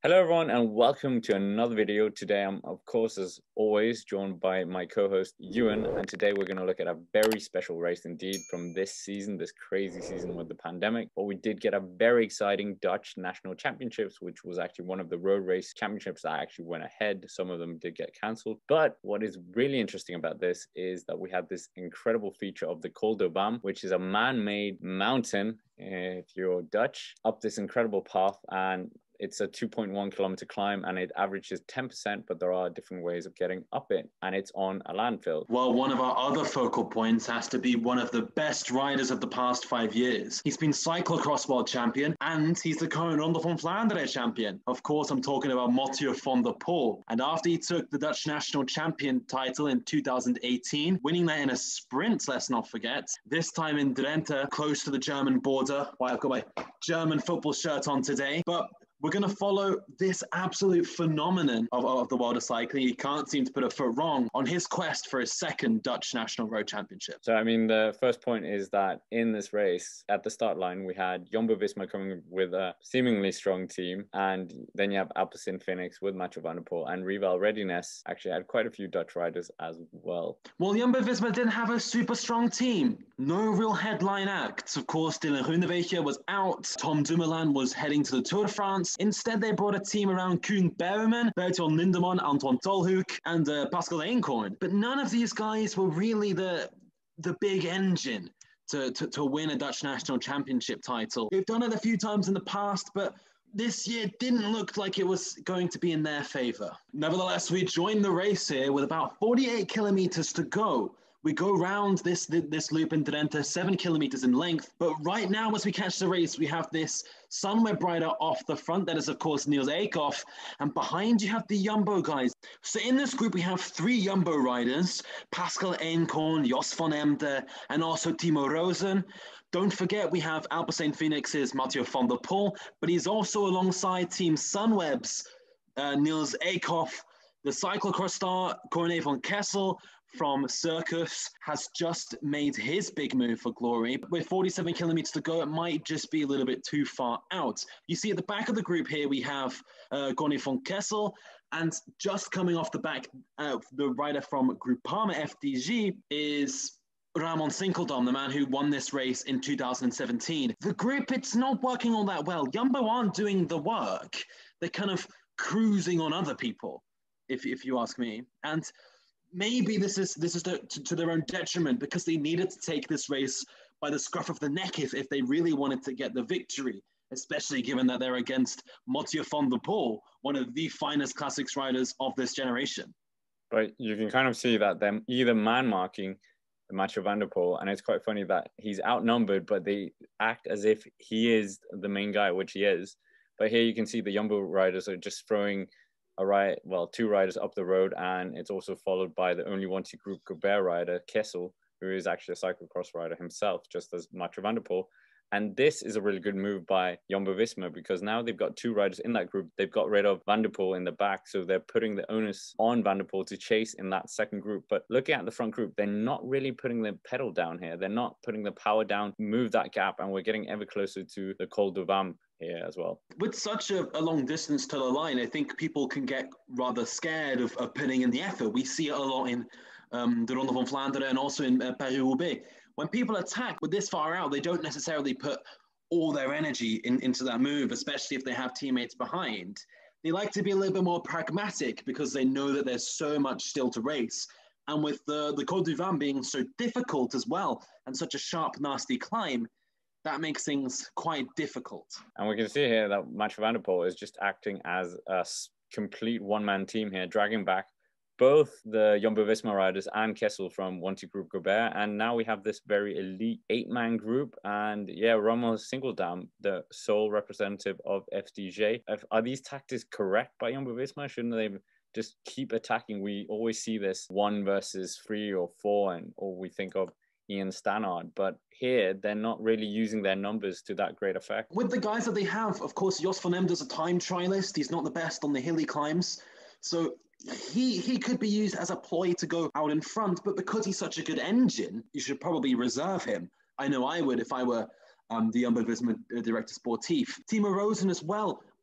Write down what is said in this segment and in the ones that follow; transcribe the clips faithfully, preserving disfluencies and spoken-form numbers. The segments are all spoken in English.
Hello everyone and welcome to another video. Today I'm of course as always joined by my co-host Ewan, and today we're going to look at a very special race indeed from this season, this crazy season with the pandemic. But we did get a very exciting Dutch National Championships, which was actually one of the road race championships that actually went ahead. Some of them did get cancelled. But what is really interesting about this is that we have this incredible feature of the Col du Vam, which is a man-made mountain, if you're Dutch, up this incredible path, and it's a two point one kilometer climb and it averages ten percent, but there are different ways of getting up it, and it's on a landfill. Well, one of our other focal points has to be one of the best riders of the past five years. He's been cyclocross world champion and he's the current Ronde van Vlaanderen champion. Of course, I'm talking about Mathieu Van der Poel. And after he took the Dutch national champion title in two thousand eighteen, winning that in a sprint, let's not forget, this time in Drenthe, close to the German border. Why, I've got my German football shirt on today. But we're going to follow this absolute phenomenon of, of the world of cycling. He can't seem to put a foot wrong on his quest for his second Dutch National Road Championship. So, I mean, the first point is that in this race, at the start line, we had Jumbo Visma coming with a seemingly strong team. And then you have Alpecin Fenix with Mathieu Van der Poel, and Rival Readiness actually had quite a few Dutch riders as well. Well, Jumbo Visma didn't have a super strong team. No real headline acts. Of course, Dylan Groenewegen was out. Tom Dumoulin was heading to the Tour de France. Instead, they brought a team around Koen Bouwman, Bert-Jan Lindeman, Antwan Tolhoek, and uh, Pascal Eenkhoorn. But none of these guys were really the the big engine to, to, to win a Dutch national championship title. They've done it a few times in the past, but this year didn't look like it was going to be in their favour. Nevertheless, we joined the race here with about forty-eight kilometres to go. We go round this, this loop in Drenthe, seven kilometers in length. But right now, as we catch the race, we have this Sunweb rider off the front. That is, of course, Niels Eekhoff. And behind you have the Jumbo guys. So in this group, we have three Jumbo riders, Pascal Eenkhoorn, Jos van Emden, and also Timo Roosen. Don't forget, we have Alpecin Fenix's Mathieu Van der Poel, but he's also alongside Team Sunweb's uh, Niels Eekhoff. The cyclocross star, Corné van Kessel, from Circus, has just made his big move for glory. With forty-seven kilometers to go, it might just be a little bit too far out. You see at the back of the group here, we have uh, Corné van Kessel, and just coming off the back, uh, the rider from Groupama F D G is Ramon Sinkeldam, the man who won this race in two thousand seventeen. The group, it's not working all that well. Jumbo aren't doing the work. They're kind of cruising on other people, if, if you ask me. And maybe this is this is to, to, to their own detriment, because they needed to take this race by the scruff of the neck if, if they really wanted to get the victory, especially given that they're against Mathieu Van der Poel, one of the finest classics riders of this generation. But you can kind of see that they're either man-marking Mathieu Van der Poel, and it's quite funny that he's outnumbered, but they act as if he is the main guy, which he is. But here you can see the Jumbo riders are just throwing a ride, well, two riders up the road, and it's also followed by the only one to group Gobert rider, Kessel, who is actually a cyclocross rider himself, just as Mathieu Van der Poel. And this is a really good move by Jumbo Visma, because now they've got two riders in that group. They've got rid of Van der Poel in the back, so they're putting the onus on Van der Poel to chase in that second group. But looking at the front group, they're not really putting the pedal down here. They're not putting the power down, move that gap, and we're getting ever closer to the Col du Vam here as well. With such a, a long distance to the line, I think people can get rather scared of, of putting in the effort. We see it a lot in um, the Ronde van Vlaanderen and also in uh, Paris-Roubaix. When people attack with this far out, they don't necessarily put all their energy in, into that move, especially if they have teammates behind. They like to be a little bit more pragmatic because they know that there's so much still to race. And with the, the Col du Vam being so difficult as well, and such a sharp, nasty climb, that makes things quite difficult. And we can see here that Mathieu Van der Poel is just acting as a complete one-man team here, dragging back both the Jumbo Visma riders and Kessel from one two Group Gobert. And now we have this very elite eight-man group. And yeah, Ramon Sinkeldam, the sole representative of F D J. Are these tactics correct by Jumbo Visma? Shouldn't they just keep attacking? We always see this one versus three or four, and or we think of Ian Stannard, but here they're not really using their numbers to that great effect. With the guys that they have, of course, Jos van Emden is a time trialist. He's not the best on the hilly climbs, so he he could be used as a ploy to go out in front, but because he's such a good engine, you should probably reserve him. I know I would if I were um, the Jumbo Visma Director Sportif. Timo Roosen as well.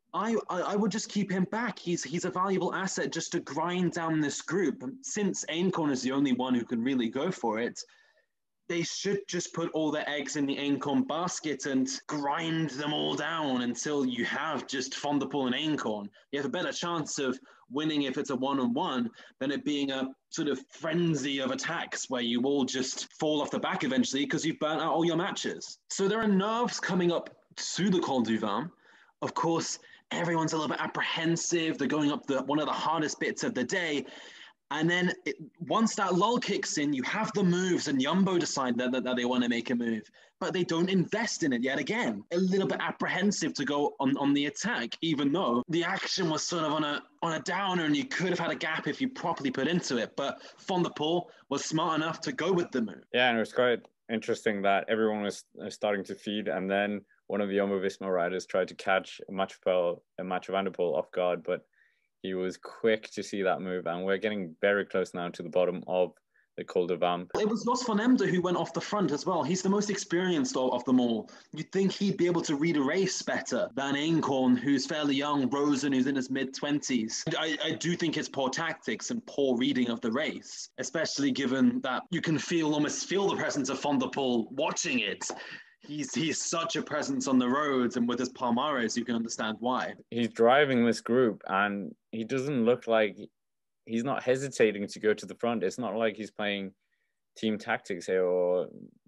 I, I, I would just keep him back. He's he's a valuable asset just to grind down this group. And since Eenkhoorn is the only one who can really go for it, they should just put all their eggs in the Eenkhoorn basket and grind them all down until you have just Van der Poel and Eenkhoorn. You have a better chance of winning if it's a one-on-one than it being a sort of frenzy of attacks where you all just fall off the back eventually because you've burnt out all your matches. So there are nerves coming up to the Col du Vam. Of course, everyone's a little bit apprehensive. They're going up the one of the hardest bits of the day. And then it, once that lull kicks in, you have the moves and Jumbo decide that, that, that they want to make a move, but they don't invest in it yet again. A little bit apprehensive to go on, on the attack, even though the action was sort of on a on a downer and you could have had a gap if you properly put into it. But Van der Poel was smart enough to go with the move. Yeah, and it was quite interesting that everyone was starting to feed, and then one of the Jumbo Visma riders tried to catch Mathieu Van der Poel off guard, but he was quick to see that move, and we're getting very close now to the bottom of the Col du Vam. It was Jos van Emden who went off the front as well. He's the most experienced of, of them all. You'd think he'd be able to read a race better than Eenkhoorn, who's fairly young, Roosen, who's in his mid-twenties. I, I do think it's poor tactics and poor reading of the race, especially given that you can feel, almost feel the presence of Van der Poel watching it. He's he's such a presence on the roads, and with his Palmares, you can understand why. He's driving this group, and he doesn't look like he's not hesitating to go to the front. It's not like he's playing team tactics here or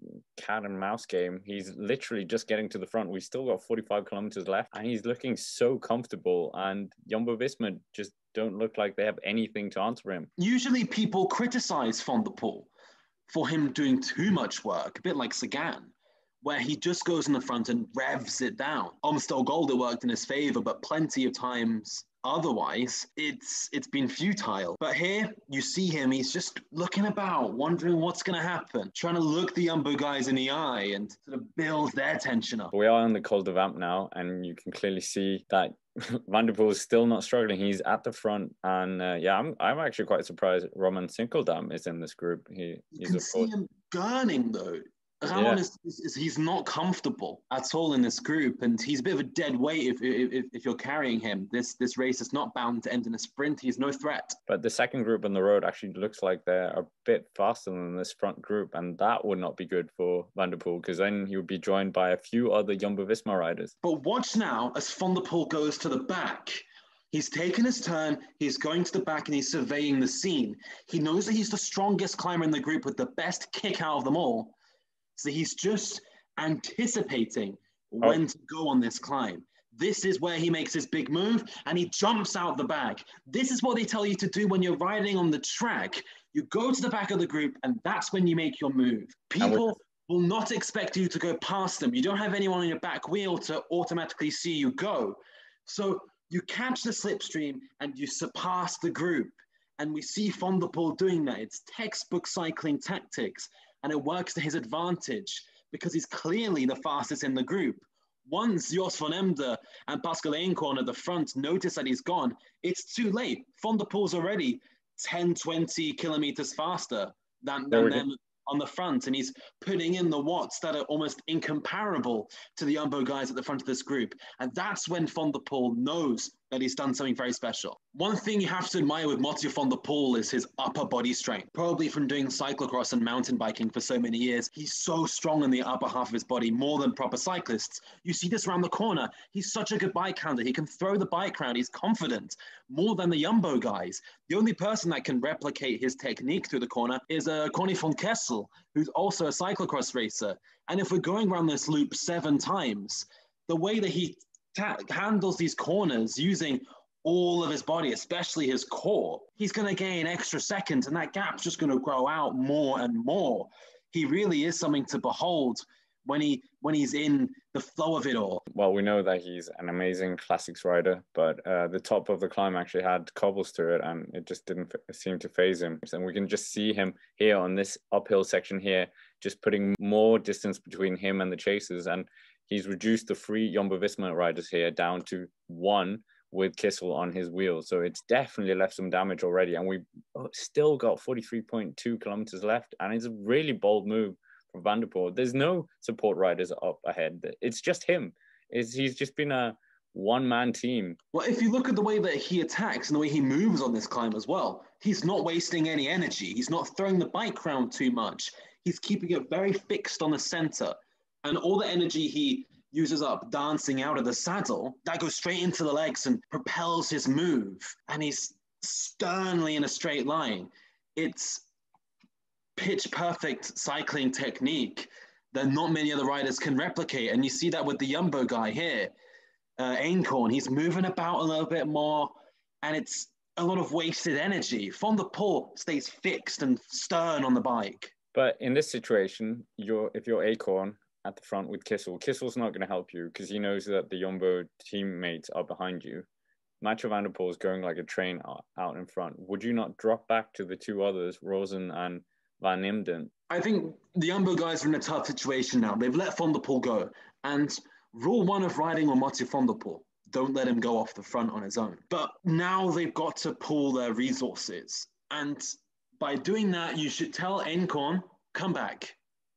cat and mouse game. He's literally just getting to the front. We've still got forty-five kilometers left, and he's looking so comfortable. And Jumbo Visma just don't look like they have anything to answer him. Usually, people criticize Van der Poel for him doing too much work, a bit like Sagan, where he just goes in the front and revs it down. Amstel Gold, it worked in his favor, but plenty of times otherwise, it's it's been futile. But here, you see him, he's just looking about, wondering what's going to happen, trying to look the Jumbo guys in the eye and sort of build their tension up. We are on the Col du Vam now, and you can clearly see that Van der Poel is still not struggling. He's at the front, and uh, yeah, I'm I'm actually quite surprised Roman Sinkeldam is in this group. He, you he's can a see him gurning, though. Ramon yeah. is, is, is he's not comfortable at all in this group, and he's a bit of a dead weight if if, if you're carrying him. This this race is not bound to end in a sprint. He's no threat. But the second group on the road actually looks like they're a bit faster than this front group, and that would not be good for Van der Poel, because then he would be joined by a few other Jumbo Visma riders. But watch now as Van der Poel goes to the back. He's taken his turn, he's going to the back, and he's surveying the scene. He knows that he's the strongest climber in the group with the best kick out of them all. So he's just anticipating when oh. to go on this climb. This is where he makes his big move, and he jumps out the back. This is what they tell you to do when you're riding on the track. You go to the back of the group, and that's when you make your move. People will not expect you to go past them. You don't have anyone on your back wheel to automatically see you go. So you catch the slipstream, and you surpass the group. And we see Van der Poel doing that. It's textbook cycling tactics. And it works to his advantage because he's clearly the fastest in the group. Once Jos van Emden and Pascal Eenkhoorn at the front notice that he's gone, it's too late. Van der Poel's already ten, twenty kilometers faster than, than them on the front, and he's putting in the watts that are almost incomparable to the Jumbo guys at the front of this group. And that's when Van der Poel knows that he's done something very special. One thing you have to admire with Mathieu Van der Poel is his upper body strength. Probably from doing cyclocross and mountain biking for so many years, he's so strong in the upper half of his body, more than proper cyclists. You see this around the corner. He's such a good bike handler. He can throw the bike around. He's confident, more than the Jumbo guys. The only person that can replicate his technique through the corner is uh, Conny van Kessel, who's also a cyclocross racer. And if we're going around this loop seven times, the way that he Ta- handles these corners using all of his body, especially his core, he's going to gain extra seconds, and that gap's just going to grow out more and more. He really is something to behold when he when he's in the flow of it all. Well, we know that he's an amazing classics rider, but uh, the top of the climb actually had cobbles to it, and it just didn't f- seem to phase him. And we can just see him here on this uphill section here, just putting more distance between him and the chasers, and he's reduced the three Jumbo Visma riders here down to one with Kissel on his wheel. So it's definitely left some damage already. And we've still got forty-three point two kilometers left. And it's a really bold move for Van der Poel. There's no support riders up ahead. It's just him. It's, he's just been a one-man team. Well, if you look at the way that he attacks and the way he moves on this climb as well, he's not wasting any energy. He's not throwing the bike around too much. He's keeping it very fixed on the center. And all the energy he uses up dancing out of the saddle, that goes straight into the legs and propels his move. And he's sternly in a straight line. It's pitch perfect cycling technique that not many other riders can replicate. And you see that with the Jumbo guy here. Uh, Eenkhoorn, he's moving about a little bit more, and it's a lot of wasted energy. Van der Poel stays fixed and stern on the bike. But in this situation, you're if you're Eenkhoorn at the front with Kissel, Kissel's not going to help you because he knows that the Jumbo teammates are behind you. Mathieu Van der Poel is going like a train out in front. Would you not drop back to the two others, Roosen and Van Emden? I think the Jumbo guys are in a tough situation now. They've let Van der Poel go, and rule one of riding on Mathieu Van der Poel, don't let him go off the front on his own. But now they've got to pool their resources. And by doing that, you should tell Eenkhoorn, come back.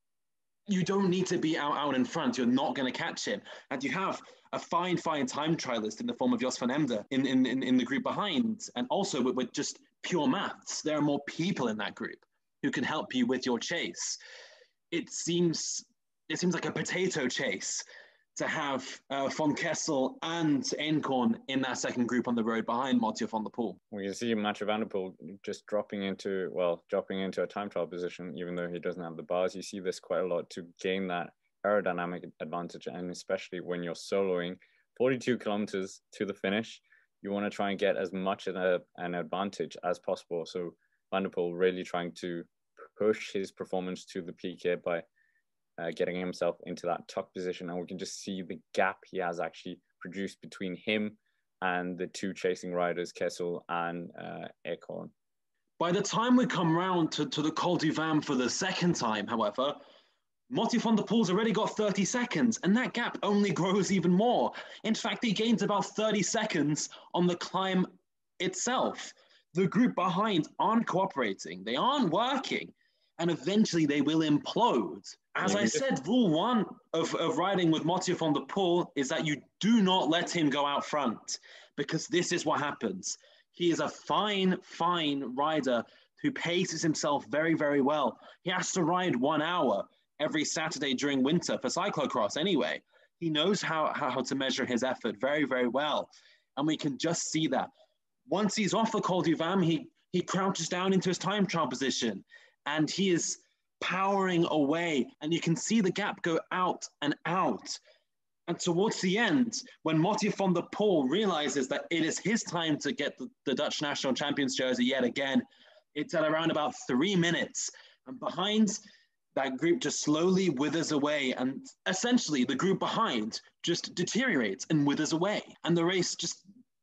You don't need to be out, out in front. You're not going to catch him. And you have a fine, fine time trialist in the form of Jos van Emden in, in, in, in the group behind. And also with, with just pure maths, there are more people in that group who can help you with your chase. It seems, it seems like a potato chase to have uh, Von Kessel and Eenkhoorn in that second group on the road behind Mathieu Van der Poel. We can see Mathieu Van der Poel just dropping into, well, dropping into a time trial position, even though he doesn't have the bars. You see this quite a lot to gain that aerodynamic advantage, and especially when you're soloing forty-two kilometers to the finish, you want to try and get as much of a, an advantage as possible. So Van der Poel really trying to push his performance to the peak here by Uh, getting himself into that top position, and we can just see the gap he has actually produced between him and the two chasing riders, Kessel and uh, Eenkhoorn. By the time we come round to, to the Col du Vam for the second time, however, Mathieu Van der Poel's already got thirty seconds, and that gap only grows even more. In fact, he gains about thirty seconds on the climb itself. The group behind aren't cooperating. They aren't working. And eventually they will implode. As yeah, I just... said, rule one of, of riding with Mathieu Van der Poel is that you do not let him go out front, because this is what happens. He is a fine, fine rider who paces himself very, very well. He has to ride one hour every Saturday during winter for cyclocross anyway. He knows how, how to measure his effort very, very well. And we can just see that. Once he's off the Col du Vam, he, he crouches down into his time trial position, and he is powering away, and you can see the gap go out and out. And towards the end, when Mathieu Van der Poel realizes that it is his time to get the, the Dutch national champions jersey yet again, it's at around about three minutes. And behind, that group just slowly withers away, and essentially the group behind just deteriorates and withers away. And the race just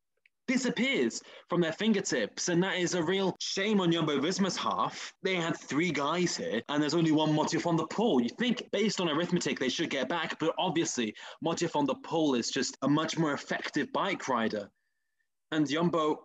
disappears from their fingertips, and that is a real shame on Jumbo Visma's half. They had three guys here, and there's only one Mathieu Van der Poel. You think, based on arithmetic, they should get back, but obviously, Mathieu Van der Poel is just a much more effective bike rider. And Jumbo,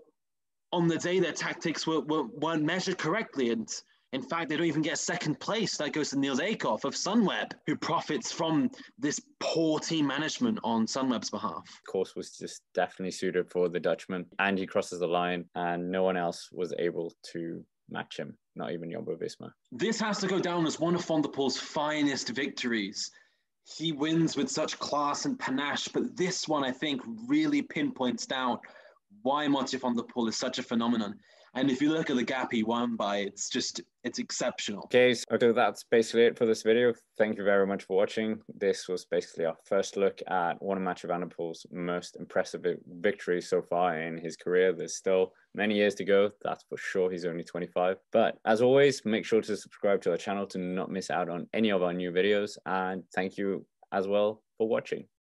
on the day, their tactics were, were, weren't measured correctly, and in fact, they don't even get second place. That goes to Niels Eekhoff of Sunweb, who profits from this poor team management on Sunweb's behalf. The course was just definitely suited for the Dutchman, and he crosses the line, and no one else was able to match him, not even Jumbo Visma. This has to go down as one of Van der Poel's finest victories. He wins with such class and panache, but this one, I think, really pinpoints down why Mathieu Van der Poel is such a phenomenon. And if you look at the gap he won by, it's just, it's exceptional. Okay, so that's basically it for this video. Thank you very much for watching. This was basically our first look at one of Mathieu Van der Poel's most impressive victories so far in his career. There's still many years to go, that's for sure. He's only twenty-five. But as always, make sure to subscribe to our channel to not miss out on any of our new videos. And thank you as well for watching.